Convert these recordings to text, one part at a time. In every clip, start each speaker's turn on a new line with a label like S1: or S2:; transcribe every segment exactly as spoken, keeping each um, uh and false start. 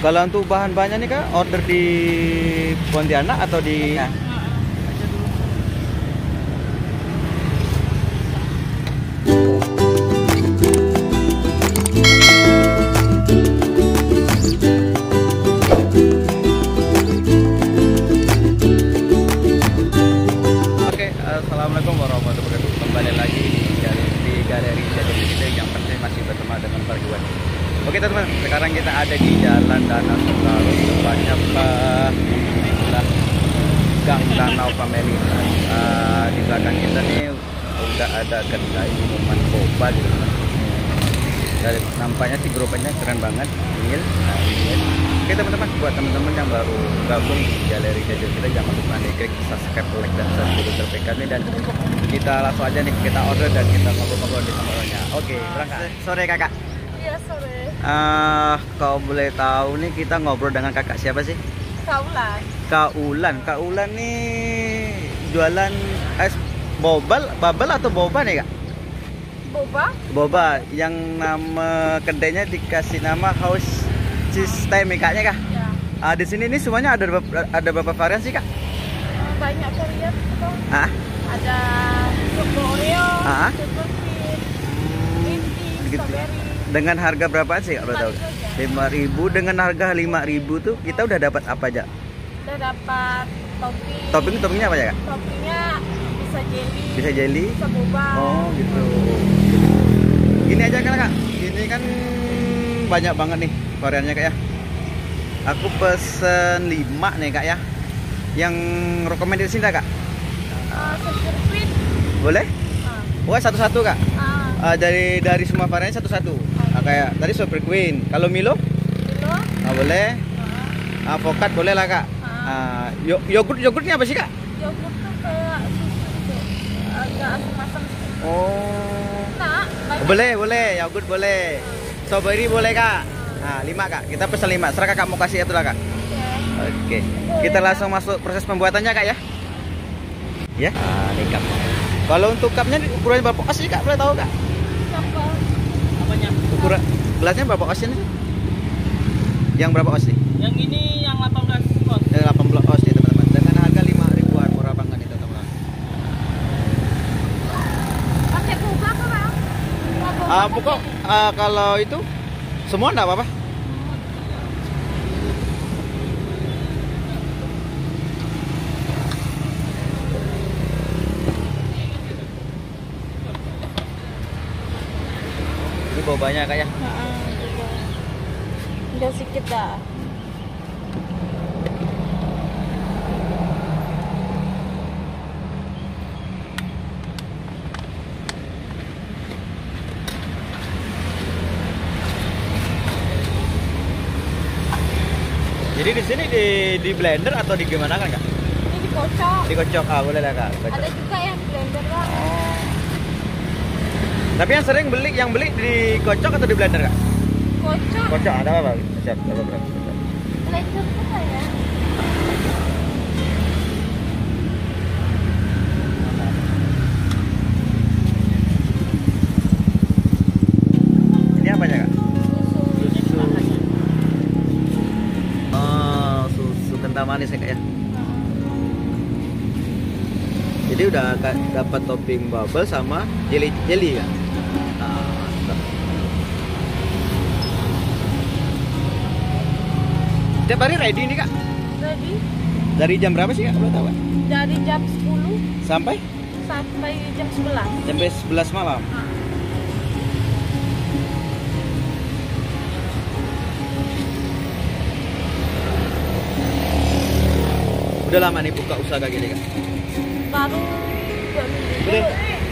S1: Kalau untuk bahan-bahannya nih kak, order di Pontianak atau di?
S2: Ya.
S1: Oke, assalamualaikum warahmatullahi wabarakatuh. Kembali lagi di galeri, di galeri jadi kita yang penting masih berteman dengan Perjuan. Oke teman-teman, sekarang kita ada di Jalan Danau Sentarung, tepatnya inilah Gang Danau Family. Uh, di belakang kita nih udah ada kedai minuman boba gitu teman. Dari nampaknya sih grupnya keren banget, Mil. Nah, Mil. Oke teman-teman, buat teman-teman yang baru gabung di galeri gadget kita, jangan lupa nih klik subscribe, like dan share video terbaik kami, dan kita langsung aja nih kita order dan kita ngobrol-ngobrol di sambalnya. Oke, berangkat. Sore kakak.
S2: Iya, sore.
S1: Uh, kau boleh tahu nih kita ngobrol dengan kakak siapa sih?
S2: Kaulan.
S1: Kak Ulan. Kak Ulan nih jualan es bobal, babel atau boba nih kak?
S2: Boba?
S1: Boba. Yang nama kedainya dikasih nama House Cheese Time kakaknya kak?
S2: Ya.
S1: Uh, di sini nih semuanya ada berapa, ada berapa varian sih kak?
S2: Banyak varian tuh.
S1: Ah?
S2: Ada choco Oreo,
S1: Ah?
S2: choco chip, green tea,
S1: Gitu.
S2: strawberry.
S1: Dengan harga berapaan sih kalau tahu? lima ribu. Dengan harga lima ribu tuh kita udah dapat apa aja?
S2: Udah dapat topping.
S1: Topping toppingnya apa ya kak?
S2: Toppingnya bisa jelly.
S1: Bisa jelly?
S2: Bisa boba.
S1: Oh gitu. Gini aja kan kak, ini kan banyak banget nih variannya kak ya. Aku pesen lima nih kak ya. Yang rekomendasi kak?
S2: Uh, sirkuit.
S1: Boleh?
S2: Uh,
S1: Wah satu-satu kak.
S2: uh,
S1: Uh, dari dari semua variannya satu-satu. Uh, kayak tadi Super Queen. Kalau Milo?
S2: Milo.
S1: Uh, boleh.
S2: Uh,
S1: Avokat boleh lah kak. Uh, yo yogurt yogurtnya apa sih kak?
S2: yogurt tuh kayak susu gitu. Agak asam-asam sedikit.
S1: Oh.
S2: Nah, banyak.
S1: Boleh boleh yogurt boleh. Strawberry boleh kak. Nah lima kak. Kita pesan lima. Serah kakak mau kasih itu lah kak.
S2: Oke.
S1: Oke. Kita langsung masuk proses pembuatannya kak ya. Ya. Ah, ini cup. Kalau untuk cupnya ukurannya berapa os sih kak? Boleh tahu kak?
S2: Siapa?
S1: Apanya? Ukuran gelasnya berapa os ini? Yang berapa os nih?
S3: Yang ini yang delapan belas os.
S1: Yang delapan belas os nih teman-teman. Dengan harga lima ribuan, murah banget nih teman-teman.
S2: Pakai boba kan bang?
S1: Ah, pokok ah, kalau itu semua enggak apa-apa. Ini bobanya kak ya.
S2: Udah sedikit dah.
S1: Jadi di sini di di blender atau di gimana kan kak?
S2: Ini dikocok.
S1: Dikocok, ah boleh lah kak. Dikocok.
S2: Ada juga yang blender bang.
S1: Oh. Tapi yang sering beli, yang beli dikocok atau di blender kak?
S2: Kocok.
S1: Kocok ada apa? Siap, ada berapa?
S2: Blender tuh ya.
S1: Ini apanya kak?
S2: Susu.
S1: Oh, susu kental manis ya kak ya. Jadi udah kak dapat topping bubble sama jelly jelly kan? Nah, mantap. Setiap hari ready nih kak?
S2: Jadi
S1: Dari jam berapa sih kak? Boleh tahu kak?
S2: dari jam sepuluh
S1: Sampai?
S2: sampai jam sebelas.
S1: Sampai sebelas malam. Udah lama nih buka usaha kayak gini kak?
S2: Baru dua minggu.
S1: Udah.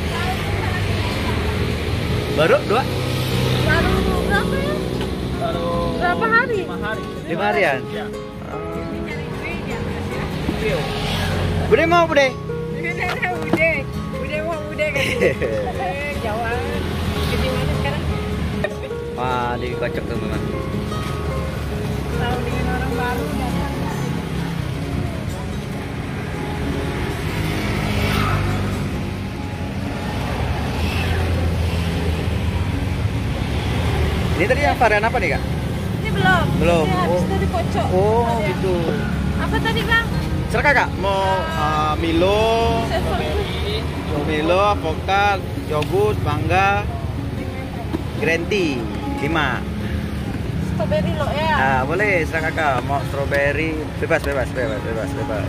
S1: Baru dua?
S2: Baru berapa ya?
S3: Baru
S2: Berapa hari?
S3: lima hari.
S1: Lima harian?
S3: Ya.
S1: Oh. Bude mau bude?
S2: Udah, udah mau udah kan? Jawa. Di mana sekarang?
S1: Wah, dikocok teman-teman.
S2: Tahu dengan orang baru datang.
S1: Ini tadi yang varian apa nih kak?
S2: Ini belum.
S1: Belum.
S2: Ini habis
S1: Oh.
S2: tadi kocok.
S1: Oh,
S2: Tadi.
S1: gitu.
S2: Apa tadi bang?
S1: Serah Kak, mau uh, Milo,
S3: Strawberry.
S1: Milo, avokat, yogurt, mangga, green tea, lima.
S2: Strawberry lo ya.
S1: Ah, boleh, serah Kakak. Mau strawberry, bebas, bebas, bebas, bebas, bebas.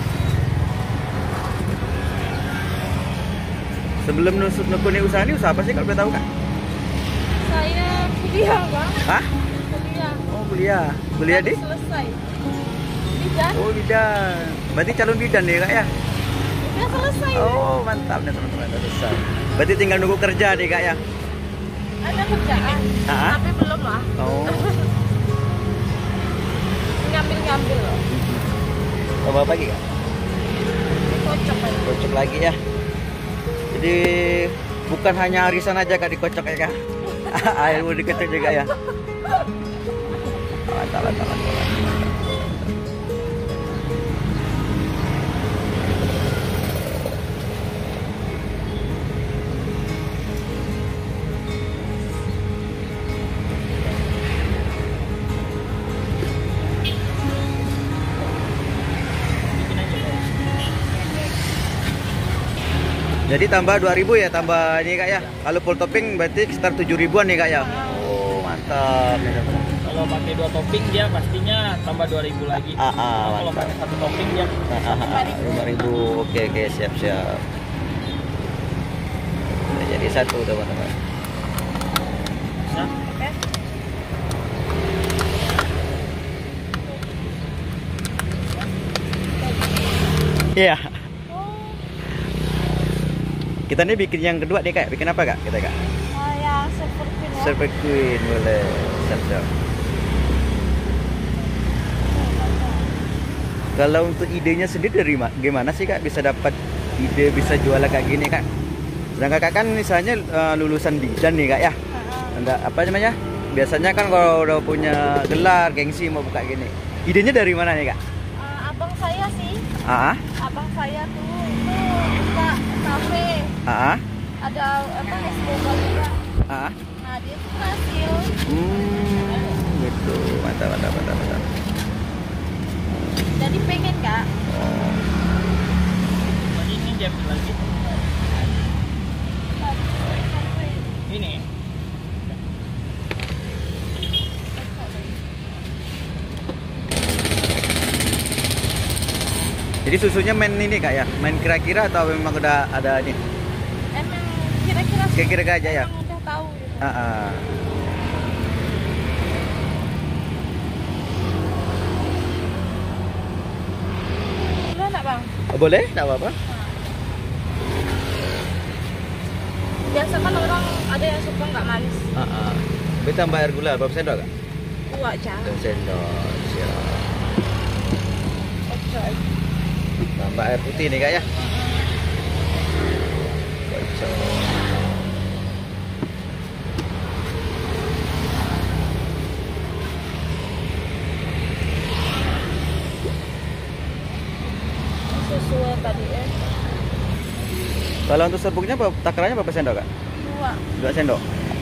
S1: Sebelum nusuk nekuni usaha ini usaha apa sih kalau boleh tahu Kak?
S2: Saya kuliah bang.
S1: Hah?
S2: Kuliah.
S1: Oh, kuliah. Kuliah di?
S2: Baru selesai. Bidan.
S1: Oh, bidan. Berarti calon bidan nih Kak ya?
S2: Udah selesai.
S1: Oh, mantap nih teman-teman, udah selesai. Berarti tinggal nunggu kerja nih Kak ya?
S2: Ada kerjaan.
S1: Ah?
S2: Tapi belum lah.
S1: Oh.
S2: Ngambil-ngambil loh.
S1: Oh, apa lagi Kak?
S2: Kocok aja.
S1: Kocok lagi ya. Jadi bukan hanya arisan aja Kak dikocok ya Kak. Air mau dikocok juga ya. Mantap, mantap, mantap. Jadi tambah dua ribu ya, tambah ini Kak ya. Kalau full topping berarti sekitar tujuh ribuan nih Kak ya. Oh, mantap.
S3: Kalau pakai dua topping dia pastinya tambah dua ribu lagi.
S1: Ah, ah,
S3: Kalau
S1: mantap.
S3: pakai satu topping dia
S1: Ah, ah, ah, lima ribu. Oke, oke, siap, siap. Udah jadi satu teman-teman.
S3: ya.
S2: Oke.
S1: Iya.
S2: Oh,
S1: Kita nih bikin yang kedua nih Kak. Bikin apa Kak? Kita Kak.
S2: saya seperti ya.
S1: Serpent Queen boleh. Siap, siap. Kalau untuk idenya sendiri dari ma- gimana sih Kak bisa dapat ide bisa jualan kayak gini Kak? Dan Kakak kan misalnya eh, lulusan bidan nih Kak ya. Anda apa namanya? Biasanya kan kalau udah punya gelar, gengsi mau buka gini. Idenya dari mana nih Kak?
S2: Eh, abang saya sih.
S1: Ah,
S2: Abang saya tuh itu buka kafe.
S1: ah,
S2: Ada apa es boba juga.
S1: ah.
S2: Nah dia tuh hasil.
S1: Hmm, gitu. Mantap, mantap, mantap, mantap.
S2: Jadi pengen kak.
S3: Lagi ini dia ambil lagi. Ini.
S1: Jadi susunya main ini Kak ya? Main kira-kira atau memang udah ada ini?
S2: Emang kira-kira sih.
S1: Kira-kira aja ya?
S2: Emang udah tahu gitu.
S1: Ah, ah.
S2: Udah nak bang?
S1: Oh, boleh? Nggak apa-apa.
S2: Biasa kan orang ada yang suka nggak manis.
S1: Ah, ah. Kita tambah air gula berapa sendok Kak?
S2: Dua aja.
S1: Dua sendok. Siap.
S2: Kocok.
S1: Tambah air putih nih Kak ya. Kocok.
S2: Susu tadi ya.
S1: Kalau untuk serbuknya apa- takarannya berapa sendok Kak?
S2: Dua.
S1: Dua sendok.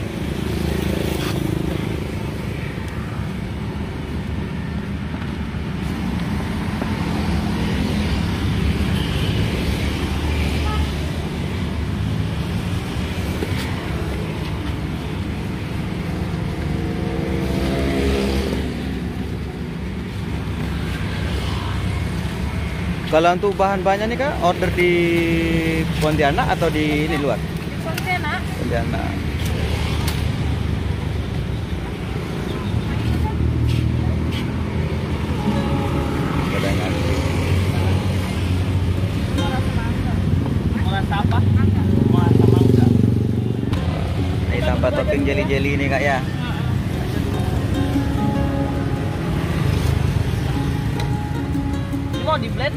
S1: Kalau untuk bahan-bahannya nih Kak, order di Pontianak atau di ini luar?
S2: Di Pontianak.
S1: Pontianak. Cadangan.
S3: Mau rasa apa? Mau rasa mangga.
S1: Ini tambah topping jeli-jeli ini Kak ya.
S3: Ini mau di blend?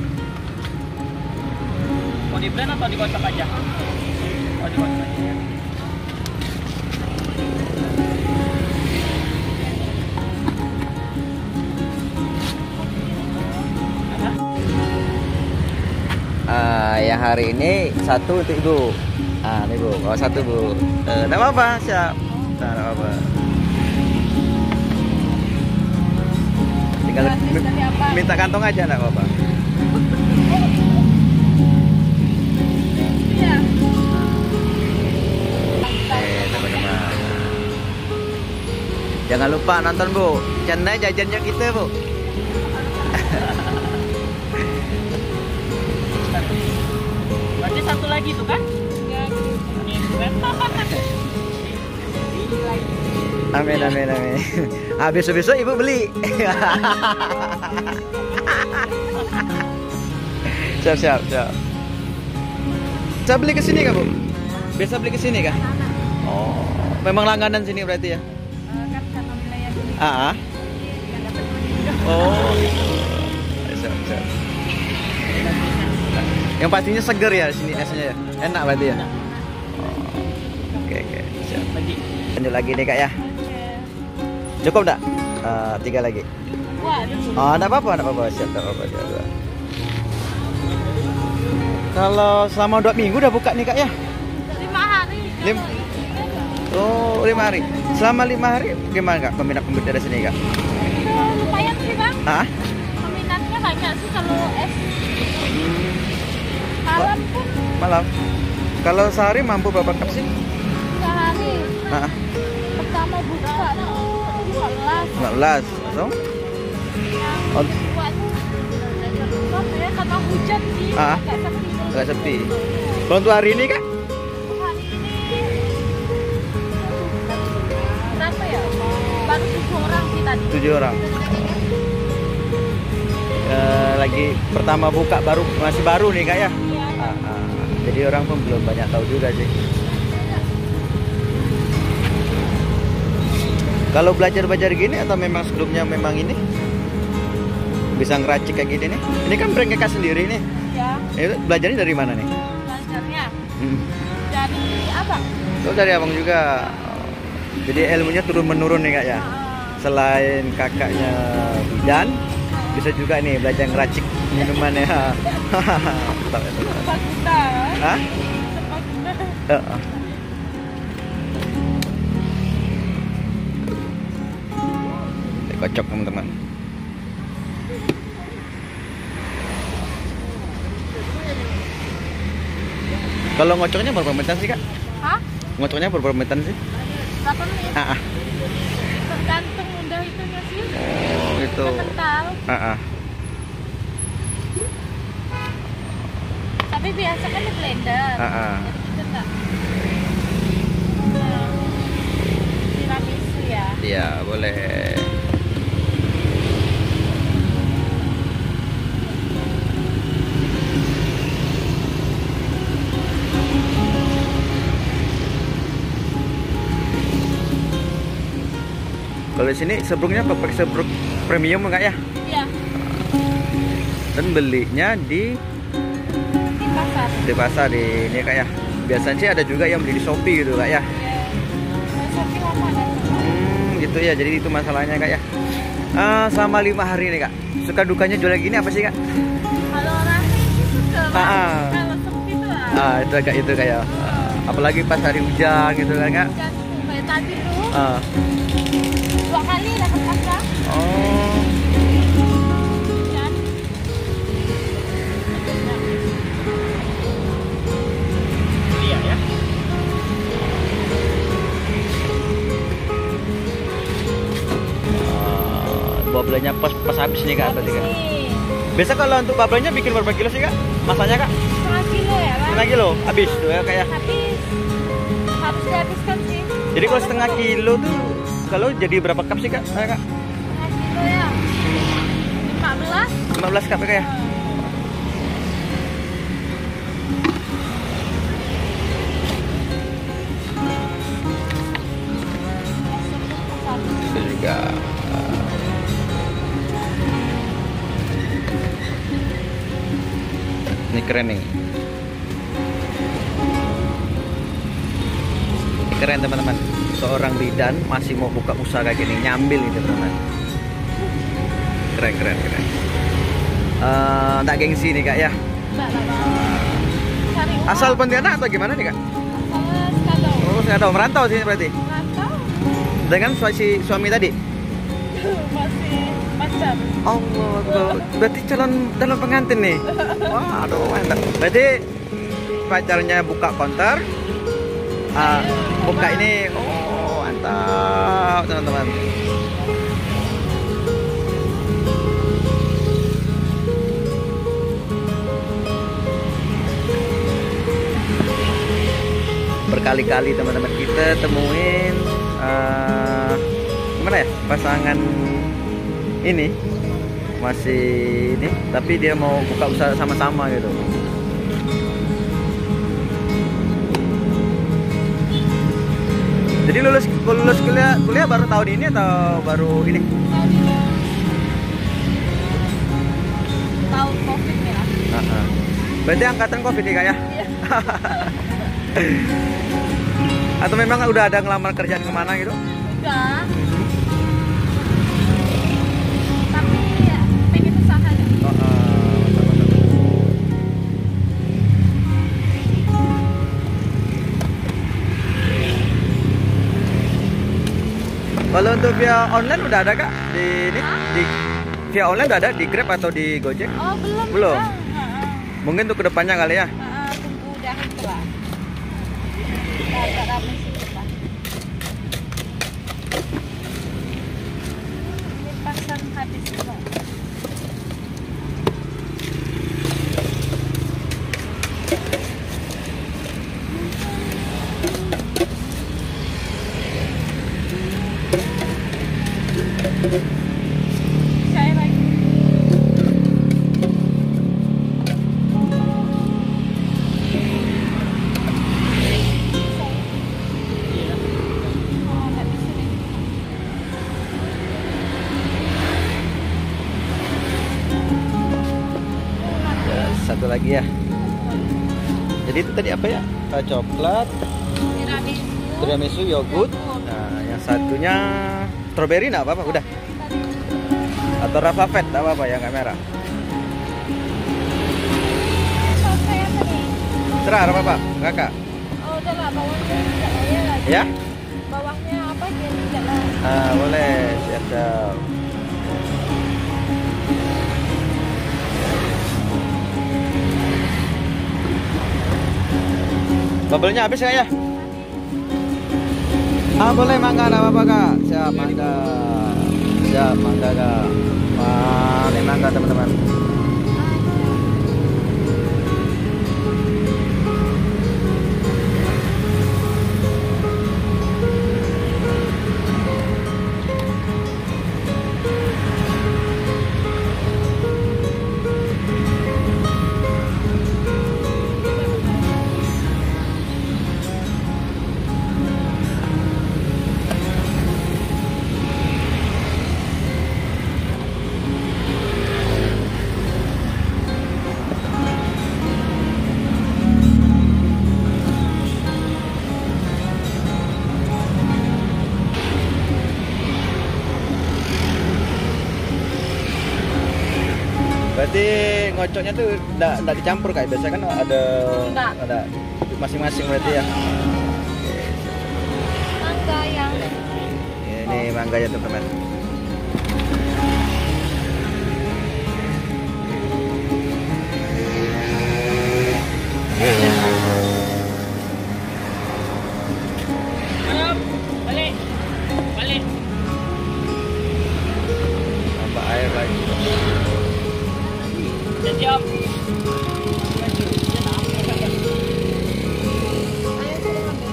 S3: Mau di blend atau dikocok aja? Oh, dikocok aja ya.
S1: Ah, yang hari ini satu untuk Ibu. Ah, ini Bu. Oh, satu Bu. Eh, enggak apa-apa, siap. Nah, enggak apa-apa. Tinggal
S2: Gratis
S1: mi-
S2: dari apa?
S1: minta kantong aja enggak apa-apa.
S2: Iya.
S1: Eh, teman-teman. Jangan lupa nonton, Bu. Canda jajannya kita, Bu.
S3: Berarti satu lagi tuh kan? Ini kan?
S1: Amin, amin, amin. Ah, besok-besok ibu beli. Siap, siap, siap. Saya beli ke sini kah, Bu? Biasa beli ke sini kah? Oh, memang langganan sini berarti ya?
S2: Eh, kan karena wilayah sini
S1: Ah, ah.
S2: nggak dapat meninggal.
S1: Oh, gitu. Siap, siap. Yang pastinya seger ya di sini esnya ya. Enak berarti ya? Oh. Oke, oke. Siap.
S3: Lagi.
S1: Lanjut lagi nih, Kak ya. Cukup enggak? Uh, tiga lagi.
S2: Wah, aduh.
S1: Oh, enggak apa-apa, enggak apa-apa. Siap, enggak apa-apa. Siap, siap. Kalau selama dua minggu udah buka nih, Kak ya?
S2: Lima hari.
S1: Lim Oh, lima hari. Selama lima hari gimana, Kak? Peminat-peminat dari sini, Kak?
S2: Eh, lumayan sih bang.
S1: Hah?
S2: Peminatnya banyak sih kalau es malam pun
S1: Malam. Kalau sehari mampu berapa cup sih?
S2: sehari.
S1: Ah,
S2: Pertama buka tuh empat belas.
S1: empat belas. So?
S2: Yang
S1: Oh.
S2: kedua tuh kan ya karena hujan sih
S1: Ah.
S2: agak sepi.
S1: Agak sepi. Kalau untuk hari ini, Kak?
S2: Hari ini berapa ya? Baru tujuh orang sih tadi.
S1: Tujuh orang. Eh, lagi pertama buka baru masih baru nih, Kak ya?
S2: Iya.
S1: Ah, ah. Jadi orang pun belum banyak tahu juga sih. Kalau belajar-belajar gini atau memang sebelumnya memang ini bisa ngeracik kayak gini nih? Ini kan brand Kakak sendiri nih.
S2: Ya,
S1: Itu belajarnya dari mana nih?
S2: belajarnya
S1: Hmm.
S2: dari abang.
S1: Oh, dari abang juga. Jadi ilmunya turun menurun nih, Kak ya. Selain kakaknya bidan, bisa juga nih belajar ngeracik minumannya. Mantap, ya, teman.
S2: Sepaguna.
S1: Hah?
S2: Sepaguna.
S1: Heeh. Kocok teman-teman. Kalau ngocoknya berapa menit sih, Kak?
S2: Hah?
S1: Ngocoknya berapa menit sih?
S2: Berapa menit?
S1: Ah, ah.
S2: Tergantung udah itunya sih.
S1: Oh, gitu.
S2: Udah kental.
S1: Ah, ah.
S2: Tapi biasa kan di blender.
S1: Ah, ah.
S2: Itu enggak. Nah, tiramisu ya.
S1: Iya, boleh. Kalau di sini sebruknya pakai sebruk premium enggak ya?
S2: Iya,
S1: Dan belinya di
S2: di pasar.
S1: di pasar di ini Kak ya. Biasanya sih ada juga yang beli di Shopee gitu Kak ya.
S2: Iya. Nah, Shopee lama ada.
S1: Hmm, gitu ya. Jadi itu masalahnya Kak ya. Ah, selama lima hari nih Kak. Suka dukanya jual gini apa sih Kak?
S2: Kalau rame sih suka. Bang.
S1: Ah, ah.
S2: Kalau sepi tuh ah.
S1: Ah, itu agak itu kayak ah, apalagi pas hari hujan gitu kan Kak.
S2: Jantung kayak tadi tuh.
S1: Ah.
S2: Dua kali dapat pasar.
S1: Oh.
S2: Hujan.
S3: Iya ya.
S1: Ah, bablanya pas pas habis nih Kak berarti
S2: Habis
S1: Kak.
S2: nih.
S1: Biasa kalau untuk bablanya bikin berapa kilo sih Kak? Masanya Kak?
S2: Setengah kilo ya bang.
S1: Setengah kilo habis tuh ya Kak ya.
S2: Habis. Harus dihabiskan sih.
S1: Jadi kalau setengah kilo tuh kalau jadi berapa cup sih Kak? Saya Kak?
S2: Setengah kilo ya. lima belas.
S1: lima belas cup ya Kak ya? Itu juga uh, ini keren nih. Ini keren teman-teman. Seorang bidan masih mau buka usaha kayak gini, nyambil gitu teman-teman. Keren keren keren. Uh, tak gengsi nih Kak ya.
S2: Enggak lah bang. Cari uang.
S1: Asal Pontianak atau gimana nih Kak?
S2: Asalnya sekadar.
S1: Oh, saya tahu merantau sih berarti.
S2: Rantau.
S1: Dengan suami suami tadi.
S2: masih masih pacar.
S1: Allah Akbar. Berarti calon calon pengantin nih. Waduh, mantap. Berarti pacarnya buka konter, ah, buka ini. Oh, mantap teman-teman. Berkali-kali teman-teman kita temuin uh, gimana ya, pasangan ini masih ini, tapi dia mau buka usaha sama-sama gitu. Jadi lulus lulus kuliah kuliah baru tahun ini atau baru ini?
S2: Tahun Covid ya.
S1: Uh-huh. Berarti angkatan Covid nih kak ya? Atau memang udah ada ngelamar kerjaan kemana gitu?
S2: Udah. Tapi ya, pengen usaha deh.
S1: Oh, uh, mantap, mantap. Kalau untuk via online udah ada kak? Di, di, di via online udah ada di Grab atau di Gojek?
S2: Oh belum.
S1: Belum?
S2: Bang. Heeh.
S1: Mungkin untuk kedepannya kali ya?
S2: Heeh, tunggu udah itu lah. Udah agak rame sih Pak. Ini pasang habis semua. Saya lagi. Oh, nggak bisa deh.
S1: Ya, satu lagi ya. Jadi itu tadi apa ya? Uh, coklat,
S2: Tiramisu.
S1: tiramisu, yogurt. Nah, yang satunya strawberry nggak apa-apa, udah. Atau Rafafet, nggak apa-apa ya, nggak merah.
S2: Sampai apa nih?
S1: Serah, nggak apa-apa, kakak.
S2: Oh udah lah, bawahnya tidak ya lagi.
S1: Ya?
S2: Bawahnya apa dia tidak lah.
S1: Ah, boleh, siap-siap. Bubble-nya habis nggak ya? Ah, boleh, mangga, nggak apa-apa kak. Siap, mangga. Siap, mangga kak. Wah, ini mangga teman-teman. Berarti ngocoknya tuh enggak enggak dicampur kayak biasa kan ada
S2: Enggak.
S1: ada masing-masing berarti ya.
S2: Mangga yang
S1: Ini mangganya teman-teman.
S3: Harap, balik, balik.
S1: Tambah air lagi.
S3: Siap.
S2: ayo suruh ambil.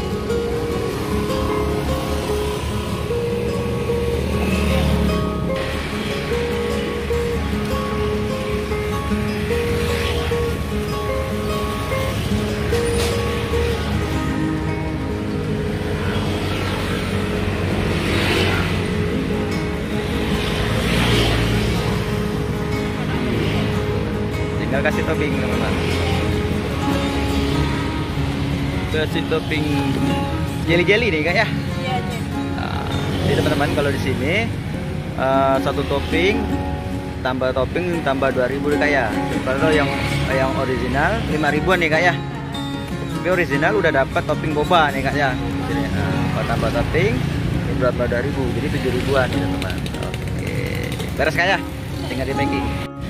S1: Tinggal kasih topping teman-teman. Kasih topping jelly-jelly nih kak ya.
S2: Iya aja.
S1: Nah, jadi teman-teman kalau di sini uh, satu topping tambah topping tambah dua ribu nih kak ya. Kalau yang yang original lima ribuan nih kak ya. Tapi original udah dapat topping boba nih kak ya. Jadi nah, kalau tambah topping ini berapa dua ribu, jadi tujuh ribuan nih teman-teman. Oke. Beres kak ya? Tinggal di packing.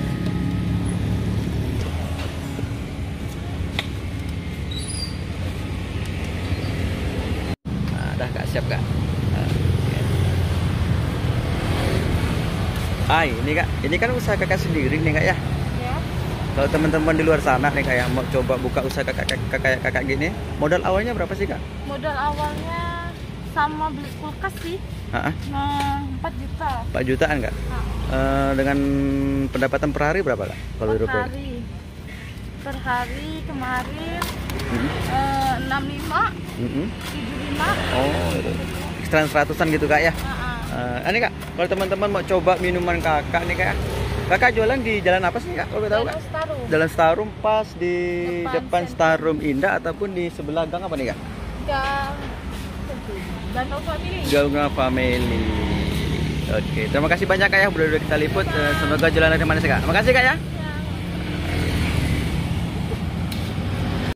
S1: Nah, dah kak, siap kak. Ah, ini kak, ini kan usaha kakak sendiri nih kak ya.
S2: Ya.
S1: Kalau teman-teman di luar sana nih kak ya mau coba buka usaha kakak kakak kakak, kakak gini, modal awalnya berapa sih kak?
S3: Modal awalnya sama beli kulkas sih.
S1: Hah?
S3: Nah, empat juta.
S1: empat jutaan kak?
S3: Nah,
S1: Eh, dengan pendapatan per hari berapa kak? Kalau di
S3: per
S1: rupiah?
S3: hari. Per hari kemarin
S1: Hmm.
S3: eh, enam puluh lima,
S1: Mm-mm.
S3: tujuh puluh lima.
S1: Oh, itu. Sekitar seratusan gitu kak ya?
S3: Nah,
S1: Eh, ini kak, kalau teman-teman mau coba minuman kakak nih kak, kakak jualan di jalan apa sih kak? Kalau boleh tahu kak?
S3: Taruh.
S1: Jalan Starum pas di
S3: Depan
S1: depan
S3: Sentral.
S1: Starum Indah ataupun di sebelah gang apa nih kak?
S3: Dan Danau Family.
S1: Gang Family. Oke, terima kasih banyak kak ya udah udah kita liput. Eh, semoga jalan dari mana sih kak? Terima kasih kak ya.